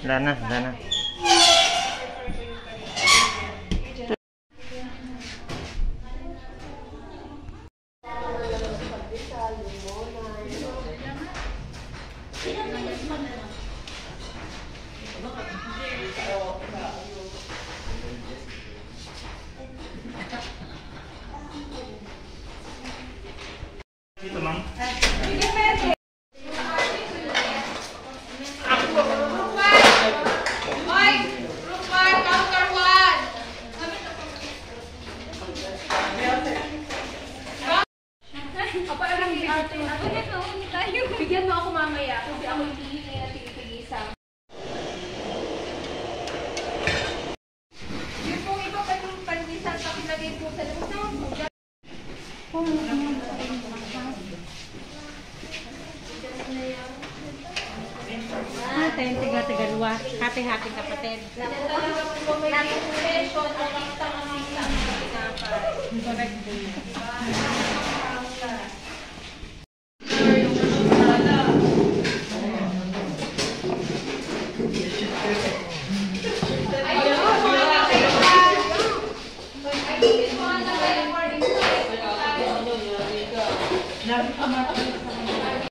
Wala na, wala na. Ito, ma'am. Bigyan mo ako mamaya kasi ako yung hihingi na tigisa. Yun po iba pa yung pandisan sa pinagay po sa loob. Tayong tiga-tigaluwa. Hati-hating kapatid. Nagkamat